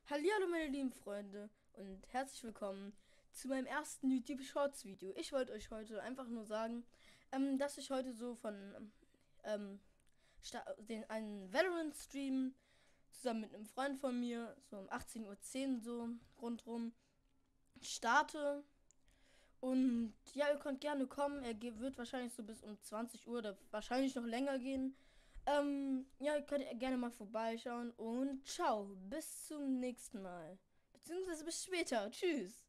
Hallihallo meine lieben Freunde und herzlich willkommen zu meinem ersten YouTube Shorts Video. Ich wollte euch heute einfach nur sagen, dass ich heute so von einen Valorant Stream zusammen mit einem Freund von mir, so um 18:10 Uhr so rundrum, starte. Und ja, ihr könnt gerne kommen. Wird wahrscheinlich so bis um 20 Uhr oder wahrscheinlich noch länger gehen. Ja, ihr könnt gerne mal vorbeischauen und ciao, bis zum nächsten Mal. Beziehungsweise bis später. Tschüss.